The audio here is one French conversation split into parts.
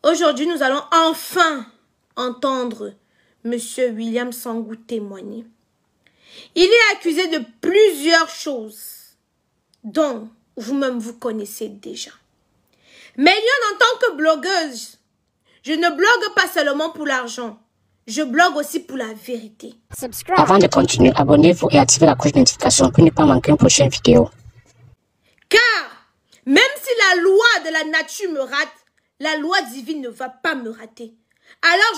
Aujourd'hui, nous allons enfin entendre Monsieur William Sangou témoigner. Il est accusé de plusieurs choses dont vous-même vous connaissez déjà. Mais Lyon, en tant que blogueuse, je ne blogue pas seulement pour l'argent. Je blogue aussi pour la vérité. Avant de continuer, abonnez-vous et activez la cloche de notification pour ne pas manquer une prochaine vidéo. Car, même si la loi de la nature me rate, la loi divine ne va pas me rater. Alors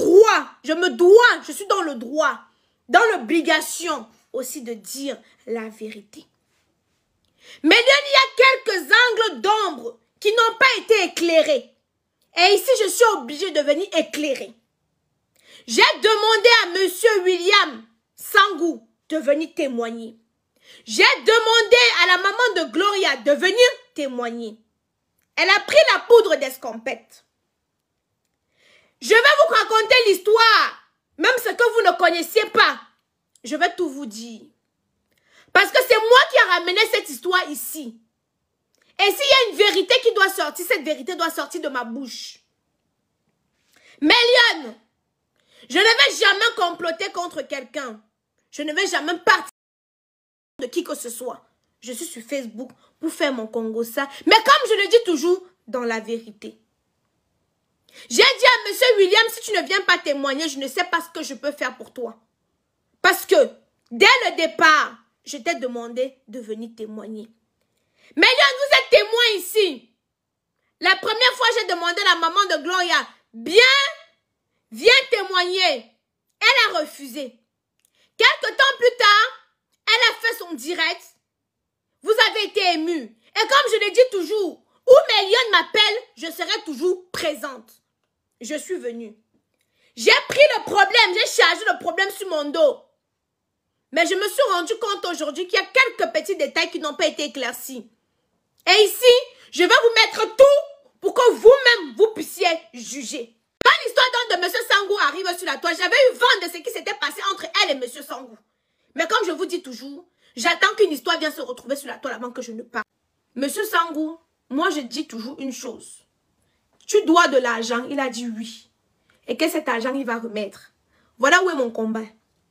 je suis dans le droit, dans l'obligation aussi de dire la vérité. Mais il y a quelques angles d'ombre qui n'ont pas été éclairés. Et ici, je suis obligée de venir éclairer. J'ai demandé à Monsieur William Sangou de venir témoigner. J'ai demandé à la maman de Gloria de venir témoigner. Elle a pris la poudre d'escampette. Je vais vous raconter l'histoire, même ce que vous ne connaissiez pas. Je vais tout vous dire. Parce que c'est moi qui ai ramené cette histoire ici. Et s'il y a une vérité qui doit sortir, cette vérité doit sortir de ma bouche. Mais Lyon, je ne vais jamais comploter contre quelqu'un. Je ne vais jamais partir de qui que ce soit. Je suis sur Facebook pour faire mon Congo ça. Mais comme je le dis toujours, dans la vérité. J'ai dit à Monsieur William, si tu ne viens pas témoigner, je ne sais pas ce que je peux faire pour toi. Parce que, dès le départ, je t'ai demandé de venir témoigner. Mais Lyon, vous êtes témoin ici. La première fois, j'ai demandé à la maman de Gloria, viens témoigner. Elle a refusé. Quelque temps plus tard, elle a fait son direct. Vous avez été ému. Et comme je le dis toujours, où Méliane m'appelle, je serai toujours présente. Je suis venue. J'ai pris le problème, j'ai chargé le problème sur mon dos. Mais je me suis rendu compte aujourd'hui qu'il y a quelques petits détails qui n'ont pas été éclaircis. Et ici, je vais vous mettre tout pour que vous-même, vous puissiez juger. Quand l'histoire de M. Sangou arrive sur la toile, j'avais eu vent de ce qui s'était passé entre elle et M. Sangou. Mais comme je vous dis toujours, j'attends qu'une histoire vienne se retrouver sur la toile avant que je ne parte. M. Sangou, moi je dis toujours une chose. Tu dois de l'argent, il a dit oui. Et que cet argent, il va remettre. Voilà où est mon combat.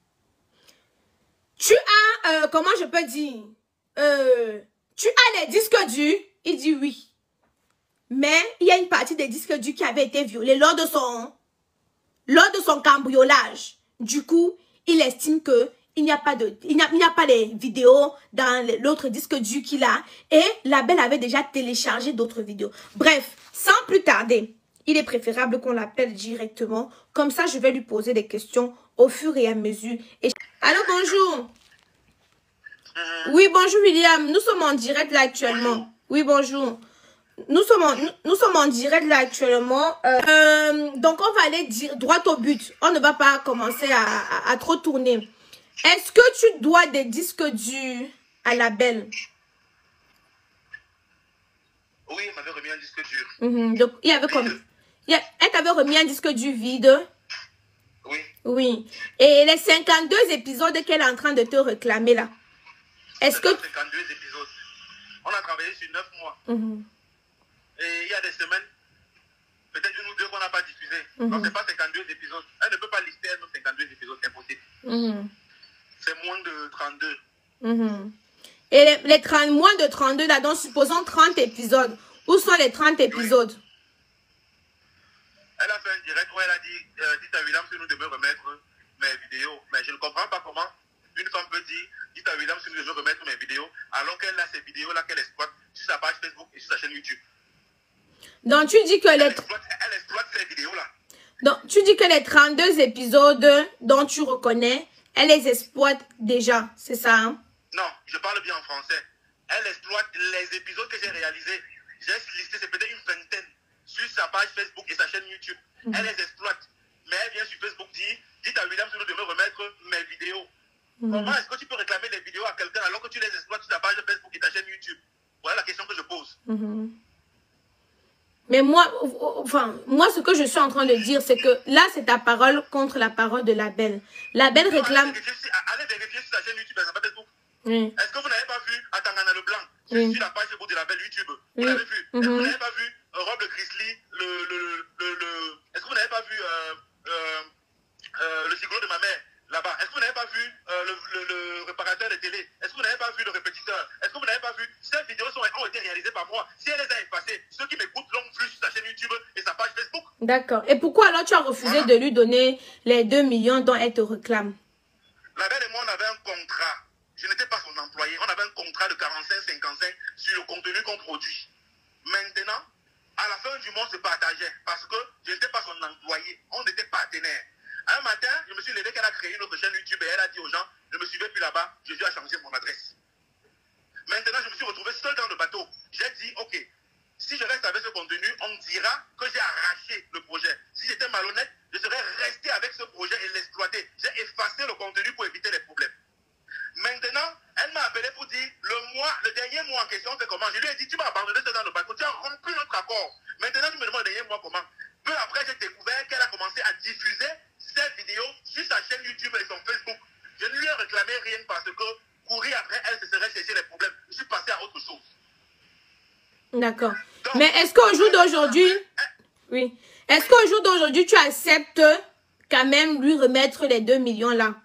Tu as, comment je peux dire, tu as les disques durs, il dit oui. Mais il y a une partie des disques durs qui avait été violée lors de son cambriolage. Du coup, il estime que il n'y a pas les vidéos dans l'autre disque dur qu'il a. Et la belle avait déjà téléchargé d'autres vidéos. Bref, sans plus tarder, il est préférable qu'on l'appelle directement. Comme ça, je vais lui poser des questions au fur et à mesure. Allô, bonjour. Oui, bonjour William. Nous sommes en direct là actuellement. Oui, bonjour. Nous sommes en direct là actuellement. Donc, on va aller droit au but. On ne va pas commencer à trop tourner. Est-ce que tu dois des disques durs à la belle? Oui, elle m'avait remis un disque dur. Donc, il y avait comme... Elle t'avait remis un disque dur vide? Oui. Oui. Et les 52 épisodes qu'elle est en train de te réclamer là? Est-ce que... 52 épisodes. On a travaillé sur 9 mois. Et il y a des semaines, peut-être une ou deux qu'on n'a pas diffusé. Donc, ce n'est pas 52 épisodes. Elle ne peut pas lister elle 52 épisodes, c'est impossible. C'est moins de 32. Et les moins de 32, là, donc supposons 30 épisodes. Où sont les 30 épisodes? Elle a fait un direct où elle a dit, dites à William si nous devons remettre mes vidéos. Mais je ne comprends pas comment une femme peut dire, dites à William si nous devons remettre mes vidéos, alors qu'elle a ces vidéos-là qu'elle exploite sur sa page Facebook et sur sa chaîne YouTube. Donc tu dis que elle exploite ces vidéos-là. Donc tu dis que les 32 épisodes dont tu reconnais, elle les exploite déjà, c'est ça, hein? Non, je parle bien en français. Elle exploite les épisodes que j'ai réalisés. J'ai listé, c'est peut-être une vingtaine sur sa page Facebook et sa chaîne YouTube. Elle les exploite. Mais elle vient sur Facebook dire, dites à William si nous devons remettre mes vidéos. Comment est-ce que tu peux réclamer les vidéos à quelqu'un alors que tu les exploites sur ta page Facebook et ta chaîne YouTube? Voilà la question que je pose. Mais moi, ce que je suis en train de dire, c'est que là, c'est ta parole contre la parole de la belle. La belle réclame... Allez vérifier sur sa chaîne YouTube et sa page Facebook. Oui. Est-ce que vous n'avez pas vu Atangana Leblanc sur la page Facebook de la belle YouTube? Vous l'avez vu? Est-ce que vous n'avez pas vu Rob le Grizzly, YouTube et sa page Facebook. D'accord. Et pourquoi alors tu as refusé de lui donner les 2 millions dont elle te réclame? La belle et moi, on avait un contrat. Je n'étais pas son employé. On avait un contrat de 45-55 sur le contenu qu'on produit. Maintenant, à la fin du mois, on se partageait parce que je n'étais pas son employé. On était partenaires. Un matin, je me suis levé qu'elle a créé une autre chaîne YouTube et elle a dit aux gens, ne me suivez plus là-bas, je vais changer mon adresse. Maintenant, je me suis retrouvé seul dans le bateau. J'ai dit, ok, si je reste avec ce contenu, on me dira que j'ai arraché le projet. Si j'étais malhonnête, je serais resté avec ce projet et l'exploiter. J'ai effacé le contenu pour éviter les problèmes. Maintenant, elle m'a appelé pour dire, le dernier mois en question, c'est comment? Je lui ai dit, tu m'as abandonné ça dans le bateau, tu as rompu notre accord. Maintenant, tu me demandes le dernier mois comment? Peu après, j'ai découvert qu'elle a commencé à diffuser cette vidéo sur sa chaîne YouTube et son Facebook. Je ne lui ai réclamé rien parce que courir après elle, ce serait chercher les problèmes. Je suis passé à autre chose. D'accord. Mais est-ce qu'au jour d'aujourd'hui, oui, est-ce qu'au jour d'aujourd'hui, tu acceptes quand même lui remettre les 2 millions là?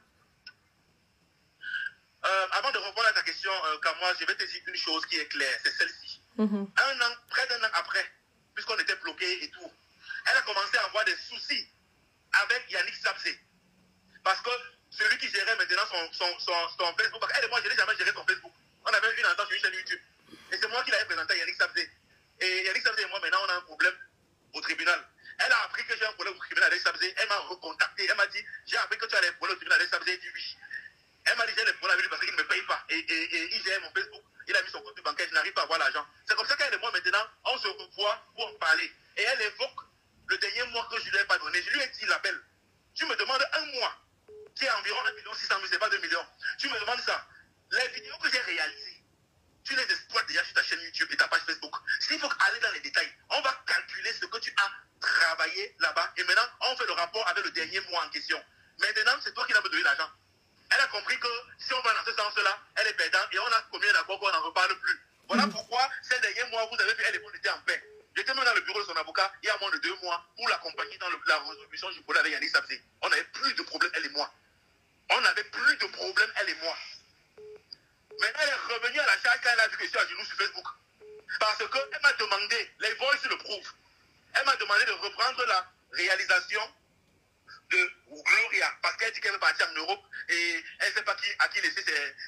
Avant de répondre à ta question, Kamwa, je vais te dire une chose qui est claire, c'est celle-ci. Près d'un an après, puisqu'on était bloqués et tout, elle a commencé à avoir des soucis avec Yannick Sabzé. Parce que celui qui gérait maintenant son Facebook, parce qu'elle et moi, je n'ai jamais géré son Facebook. On avait une entente sur une chaîne YouTube. Et c'est moi qui l'avais présenté à Yannick Sabzé. Et Yannick Sabzé et moi, maintenant, on a un problème au tribunal. Elle a appris que j'ai un problème au tribunal avec Sabzé. Elle m'a recontacté. Elle m'a dit, j'ai appris que tu as des problèmes au tribunal avec Sabzé. Elle dit oui. Elle m'a dit, j'ai des problèmes avec lui parce qu'il ne me paye pas. Et il gère mon Facebook. Il a mis son compte bancaire. Je n'arrive pas à avoir l'argent. C'est comme ça qu'elle et moi, maintenant, on se revoit pour en parler. Et elle évoque le dernier mois que je ne lui ai pas donné. Je lui ai dit, l'appel. Tu me demandes un mois, qui est environ 1,6 million, c'est pas 2 millions. Tu me demandes ça. Les vidéos que j'ai réalisées, tu les exploites déjà sur ta chaîne YouTube et ta page Facebook. S'il faut aller dans les détails, on va calculer ce que tu as travaillé là-bas. Et maintenant, on fait le rapport avec le dernier mois en question. Maintenant, c'est toi qui vas me donner l'argent. Elle a compris que si on va dans ce sens-là, elle est perdante et on a combien d'accord qu'on n'en reparle plus. Voilà pourquoi ces derniers mois, vous avez vu, elle et moi, on était en paix. J'étais même dans le bureau de son avocat il y a moins de 2 mois pour l'accompagner dans la résolution du problème avec Yannick Sabzé. On n'avait plus de problème, elle et moi. On n'avait plus de problème, elle et moi. Maintenant, elle est revenue à la charge quand elle a vu que je suis à genoux sur Facebook. Parce qu'elle m'a demandé, les voices le prouvent, elle m'a demandé de reprendre la réalisation de Gloria. Parce qu'elle dit qu'elle veut partir en Europe et elle ne sait pas à qui laisser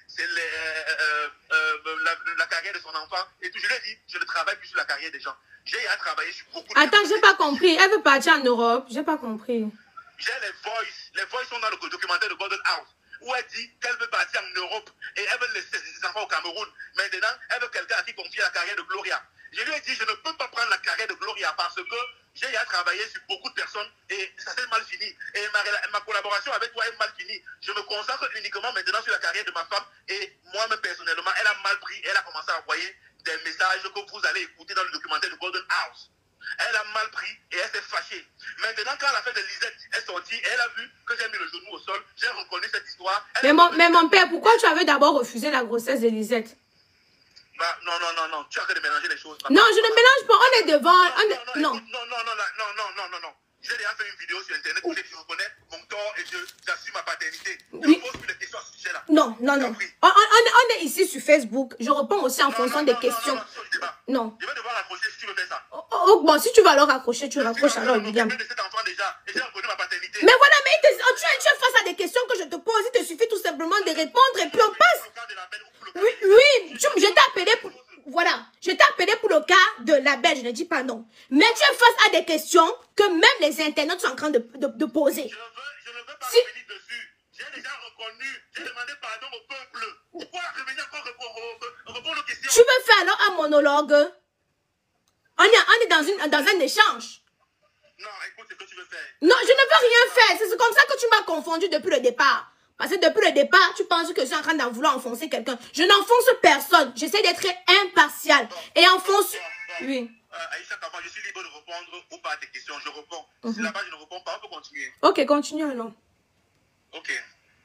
la carrière de son enfant. Et tout, je lui ai dit, je ne travaille plus sur la carrière des gens. J'ai à travailler sur beaucoup de... Attends, j'ai pas compris. Elle veut partir en Europe. J'ai pas compris. J'ai les voices. Les voices sont dans le documentaire de Golden House. Où elle dit qu'elle veut partir en Europe et elle veut laisser ses enfants au Cameroun. Maintenant, elle veut quelqu'un à qui confier la carrière de Gloria. Je lui ai dit, je ne peux pas prendre la carrière de Gloria parce que j'ai à travailler sur beaucoup de personnes et ça s'est mal fini. Et ma collaboration avec toi est mal finie. Je me concentre uniquement maintenant sur la carrière de ma femme et moi-même personnellement, elle a mal pris. Elle a commencé à envoyer des messages que vous allez écouter dans le documentaire de Golden House. Elle a mal pris et elle s'est fâchée. Maintenant, quand la fête de Lisette est sortie, elle a vu que j'ai mis le genou au sol. J'ai reconnu cette histoire. Mais mon père, pourquoi tu avais d'abord refusé la grossesse de Lisette? Bah, non. Tu as que de mélanger les choses. Non, je ne mélange pas. On est devant. Non. Non. J'ai déjà fait une vidéo sur Internet où je reconnais mon tort et j'assume ma paternité. Oui. Je pose plus de questions à ce sujet-là. Non. On est ici sur Facebook. Je réponds aussi en fonction des questions. Non. Je vais devoir raccrocher si tu veux faire ça. Bon, si tu vas alors raccrocher, tu raccroches alors, William. Je de cet enfant déjà et j'ai reconnu ma paternité. Mais voilà, mais tu es face à des questions que je te pose. Il te suffit tout simplement de répondre et puis on passe. Oui, je t'ai appelé pour... Voilà, je t'ai appelé pour le cas de la belle, je ne dis pas non. Mais tu es face à des questions que même les internautes sont en train de poser. Je ne veux pas revenir dessus. J'ai déjà reconnu, j'ai demandé pardon au peuple. Pourquoi revenir encore répondre aux questions? Tu veux faire alors un monologue? On est dans un échange. Non, écoute ce que tu veux faire. Non, je ne veux rien faire. C'est comme ça que tu m'as confondu depuis le départ. Parce que depuis le départ, tu penses que je suis en train d'en vouloir enfoncer quelqu'un. Je n'enfonce personne. J'essaie d'être impartial. Et enfonce... Oui. Aïcha Kama, je suis libre de répondre ou pas à tes questions. Je réponds. Si là-bas, je ne réponds pas, on peut continuer. Ok, continue alors. Ok.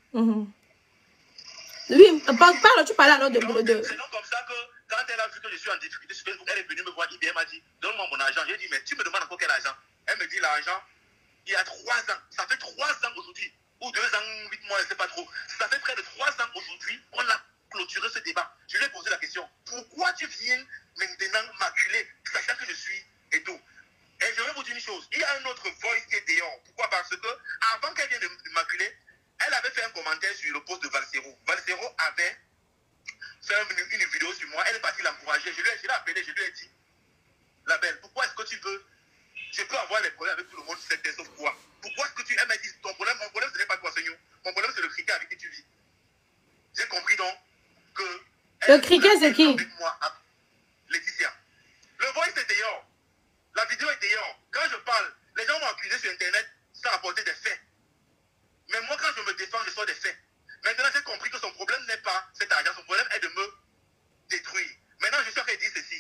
Oui, parle, tu parlais alors de... C'est donc comme ça que quand elle a vu que je suis en difficulté sur Facebook, elle est venue me voir, elle m'a dit, donne-moi mon argent. J'ai dit, mais tu me demandes encore quel argent? Elle me dit, l'argent, il y a 3 ans. Ça fait 3 ans aujourd'hui. Ou 2 ans, 8 mois, je ne sais pas trop. Ça fait près de 3 ans aujourd'hui qu'on a clôturé ce débat. Je lui ai posé la question, pourquoi tu viens maintenant m'acculer, sachant que je suis et tout? Et je chose. Il y a un autre voice qui est dehors. Pourquoi? Parce que avant qu'elle vienne de m'appeler, elle avait fait un commentaire sur le post de Valsero. Valsero avait fait une vidéo sur moi. Elle est partie l'encourager. Je l'ai appelé, je lui ai dit, la belle, pourquoi est-ce que tu veux? Je peux avoir des problèmes avec tout le monde sur cette terre, sauf quoi? Pourquoi est-ce que tu... Elle m'a dit, ton problème, mon problème, ce n'est pas toi, Seigneur. Mon problème, c'est le criquet avec qui tu vis. J'ai compris donc que... Le criquet, c'est qui? Avec moi, Laetitia. Le voice est dehors. La vidéo est dehors. Quand je parle, les gens m'ont accusé sur Internet sans apporter des faits. Mais moi, quand je me défends, je sors des faits. Maintenant, j'ai compris que son problème n'est pas cet argent. Son problème est de me détruire. Maintenant, je suis en train de dire ceci.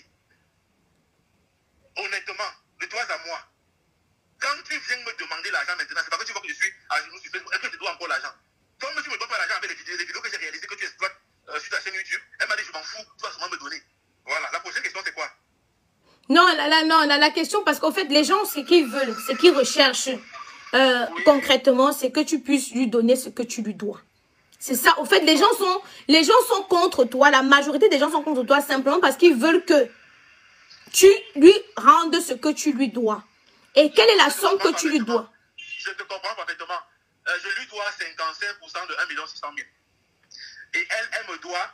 Honnêtement, de toi à moi, quand tu viens me demander l'argent maintenant, c'est parce que tu vois que je suis à genoux sur Facebook et que je dois encore l'argent. Comme tu ne me donnes pas l'argent avec les vidéos que j'ai réalisées, que tu exploites sur ta chaîne YouTube, elle m'a dit, je m'en fous, tu vas sûrement me donner. Voilà, la prochaine question, c'est quoi? Non, la question, parce qu'en fait, les gens, ce qu'ils veulent, ce qu'ils recherchent oui. Concrètement, c'est que tu puisses lui donner ce que tu lui dois. C'est ça. En fait, les gens sont contre toi. La majorité des gens sont contre toi simplement parce qu'ils veulent que tu lui rendes ce que tu lui dois. Et quelle est la somme que tu lui dois? Je te comprends parfaitement. Je lui dois 55% de 1 600 000. Et elle me doit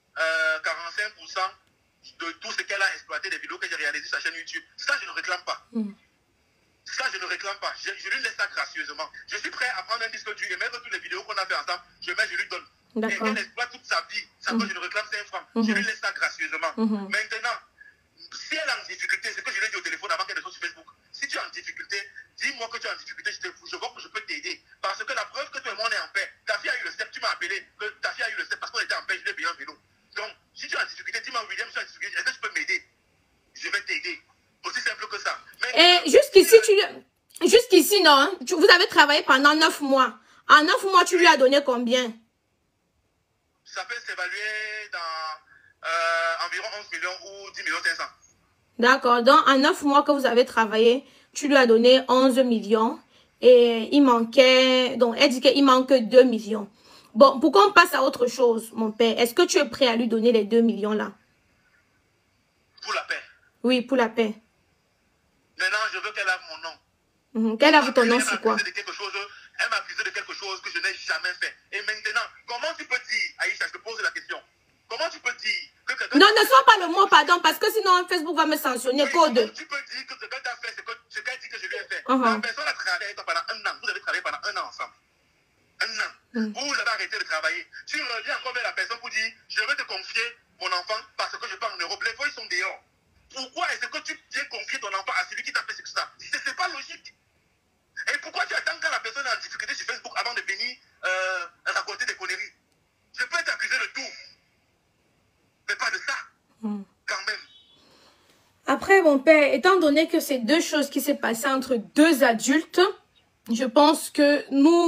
45% de tout ce qu'elle a exploité, des vidéos que j'ai réalisées sur sa chaîne YouTube. Ça, je ne réclame pas. Ça, je ne réclame pas. Je lui laisse ça gracieusement. Je suis prêt à prendre un disque dur et mettre toutes les vidéos qu'on a fait ensemble. Je lui donne. Et elle exploite toute sa vie. Ça que je ne réclame 5 francs. Je lui laisse ça gracieusement. Maintenant, si elle est en difficulté, c'est que je l'ai dit au téléphone avant qu'elle ne soit sur Facebook. Si tu es en difficulté, dis-moi que tu es en difficulté, je vois que je peux t'aider. Parce que la preuve que tout le monde est en paix, ta fille a eu le step, tu m'as appelé, que ta fille a eu le step parce qu'on était en paix, je lui ai payé un vélo. Donc, si tu es en difficulté, dis-moi, William, je suis en difficulté, est-ce que tu peux m'aider? Je vais t'aider. Aussi simple que ça. Mais, et jusqu'ici, non, vous avez travaillé pendant 9 mois. En 9 mois, tu lui as donné combien? Ça peut s'évaluer dans environ 11 millions ou 10 millions 500. D'accord. Donc, en 9 mois que vous avez travaillé, tu lui as donné 11 millions. Et il manquait... Donc, elle dit qu'il manque 2 millions. Bon, pourquoi on passe à autre chose, mon père? Est-ce que tu es prêt à lui donner les 2 millions là? Pour la paix. Oui, pour la paix. Maintenant, je veux qu'elle a mon nom. Qu'elle a ton nom, c'est quoi? Elle m'a accusé de quelque chose que je n'ai jamais fait. Et maintenant, comment tu peux dire, Aïcha, je te pose la question. Comment tu peux dire que quelqu'un... Non, ne sois pas le mot, pardon, parce que sinon Facebook va me sanctionner. Oui, Code. Comment tu peux dire que quelqu'un t'a fait ce qu'elle dit que je lui ai fait? La personne a travaillé avec toi pendant 1 an. Vous avez travaillé pendant 1 an ensemble. 1 an. Vous avez arrêté de travailler. Tu reviens encore vers la personne pour dire, je vais te confier mon enfant parce que je pars en Europe. Les voix, ils sont dehors. Pourquoi est-ce que tu viens confier ton enfant à celui qui t'a fait ça? C'est pas logique. Et pourquoi tu attends quand la personne est en difficulté sur Facebook avant de venir raconter des conneries? Je peux être accusé de tout. Mais pas de ça. Quand même. Après, mon père, étant donné que c'est deux choses qui s'est passées entre deux adultes, je pense que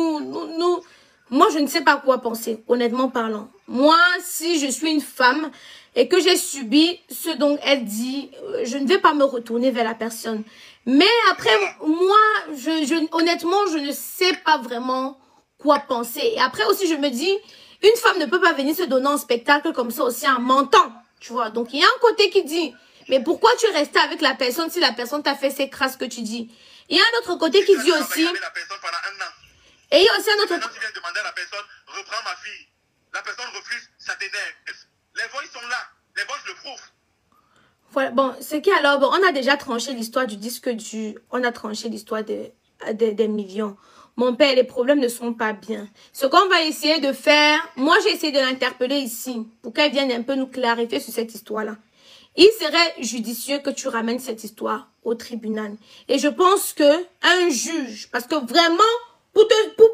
moi, je ne sais pas quoi penser, honnêtement parlant. Moi, si je suis une femme et que j'ai subi ce dont elle dit, je ne vais pas me retourner vers la personne. Mais après, moi, honnêtement, je ne sais pas vraiment quoi penser. Et après aussi, je me dis, une femme ne peut pas venir se donner un spectacle comme ça aussi en mentant, tu vois. Donc, il y a un côté qui dit, mais pourquoi tu es resté avec la personne si la personne t'a fait ces crasses que tu dis? Il y a un autre côté qui dit aussi... La personne pendant 1 an. Et il y a aussi un autre... Maintenant, tu viens demander à la personne, reprends ma fille. La personne refuse, ça t'énerve. Les voix, ils sont là. Les voix, je le prouve. Voilà, bon, c'est qui alors? Bon, on a déjà tranché l'histoire du disque dur. On a tranché l'histoire des millions. Mon père, les problèmes ne sont pas bien. Ce qu'on va essayer de faire... Moi, j'ai essayé de l'interpeller ici pour qu'elle vienne un peu nous clarifier sur cette histoire-là. Il serait judicieux que tu ramènes cette histoire au tribunal. Et je pense que un juge, parce que vraiment, pour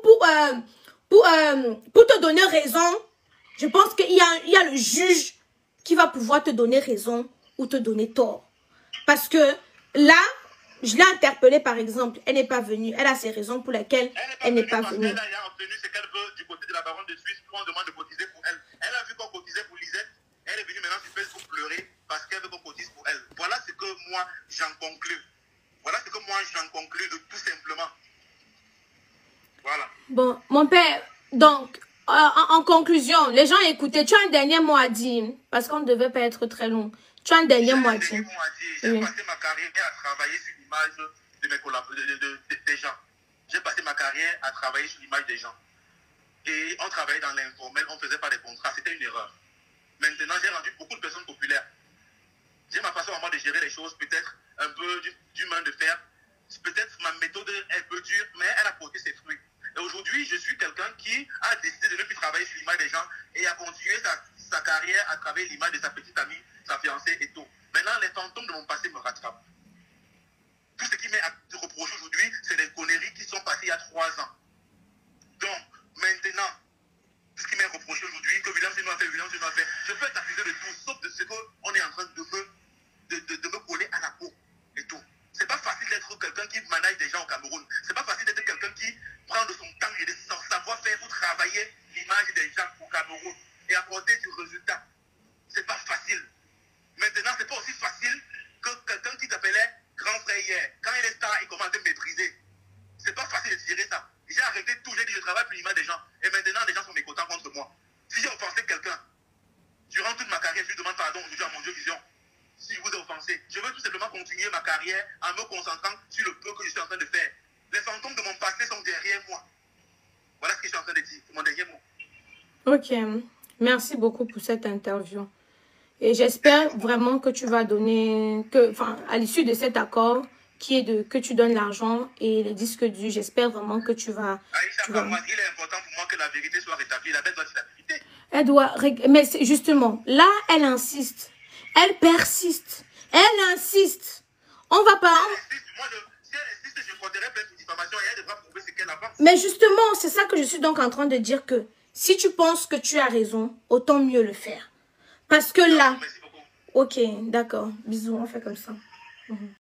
te donner raison, je pense qu'il y a le juge qui va pouvoir te donner raison ou te donner tort. Parce que là, je l'ai interpellée par exemple, elle n'est pas venue. Elle a ses raisons pour lesquelles elle n'est pas venue. Elle a obtenu ce qu'elle veut du côté de la baronne de Suisse, pour on demande de cotiser pour elle. Elle a vu qu'on cotisait pour Lisette. Elle est venue maintenant sur Facebook pleurer parce qu'elle veut qu'on cotise pour elle. Voilà ce que moi j'en conclus. Voilà ce que moi j'en conclus de tout simplement. Voilà. Bon, mon père, donc, en conclusion, les gens écoutaient, tu as un dernier mot à dire, parce qu'on ne devait pas être très long. Tu as un dernier mot à dire. J'ai passé ma carrière à travailler sur l'image de des gens. J'ai passé ma carrière à travailler sur l'image des gens. Et on travaillait dans l'informel, on ne faisait pas des contrats, c'était une erreur. Maintenant, j'ai rendu beaucoup de personnes populaires. J'ai ma façon à moi de gérer les choses, peut-être un peu du main de fer. Peut-être ma méthode est un peu dure, mais elle a porté ses fruits. Et aujourd'hui, je suis quelqu'un qui a décidé de ne plus travailler sur l'image des gens et a continué sa carrière à travers l'image de sa petite amie, sa fiancée et tout. Maintenant, les fantômes de mon passé me rattrapent. Tout ce qui m'est reproché aujourd'hui, c'est des conneries qui sont passées il y a 3 ans. Donc, maintenant, ce qui m'est reproché aujourd'hui, que William Seno a fait, je peux être accusé de tout, sauf de ce qu'on est en train de me coller à la peau et tout. C'est pas facile d'être quelqu'un qui manage des gens au Cameroun. C'est pas facile d'être quelqu'un qui prend de son temps et de son savoir-faire pour travailler l'image des gens au Cameroun et apporter du résultat. C'est pas facile. Maintenant, c'est pas aussi facile que quelqu'un qui t'appelait grand frère hier. Quand il est star, il commence à te mépriser. C'est pas facile de gérer ça. J'ai arrêté tout, j'ai dit je travaille pour l'image des gens. Et maintenant, les gens sont mécontents contre moi. Si j'ai offensé quelqu'un, durant toute ma carrière, je lui demande pardon aujourd'hui à mon Dieu Vision. Si je vous ai offensé, je veux tout simplement continuer ma carrière en me concentrant sur le peu que je suis en train de faire. Les fantômes de mon passé sont derrière moi. Voilà ce que je suis en train de dire, c'est mon dernier mot. Ok, merci beaucoup pour cette interview. Et j'espère vraiment que tu vas donner, à l'issue de cet accord, qui est que tu donnes l'argent et les disques durs, j'espère vraiment que tu vas... Aïcha, il est important pour moi que la vérité soit rétablie. La bête doit être la vérité. Elle doit... Mais justement, là, elle insiste. Elle persiste. Elle insiste. On va pas... Si elle insiste, je porterai plainte pour diffamation et elle devra prouver ce qu'elle avance. Mais justement, c'est ça que je suis donc en train de dire que si tu penses que tu as raison, autant mieux le faire. Parce que là... Merci beaucoup. Ok, d'accord. Bisous, on fait comme ça.